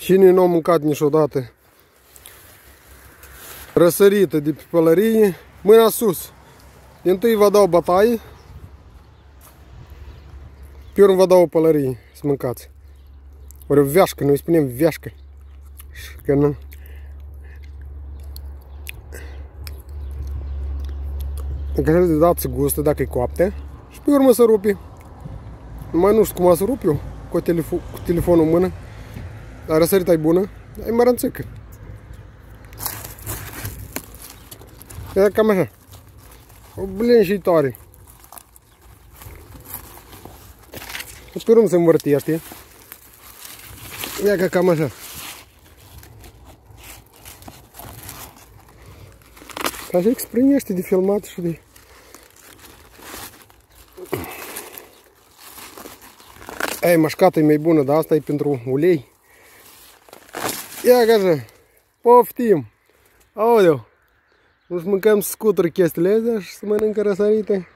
Cine nu a mâncat niciodată răsărită de pe pălărie, mâna sus. Întâi vă dau bătaie, pe urmă vă dau o pălărie să mâncați. Ori o veașcă, noi spunem veașcă. Că nu. Dacă de dați gustă, dacă e coapte. Și pe urmă să rupi. Numai nu știu cum să rup eu cu telefonul în mână. Dar răsărita e bună, e mărănțică. E cam așa. O blânjitoare. Și pe urmă se învârtește. Ia că cam așa. Așa exprimește de filmat și de... Ei, mașcata e mai bună, dar asta e pentru ulei. Ia că așa. Poftim. Aoleu. Nu-și mâncăm scuturi chestiile astea și să mănâncă răsărite.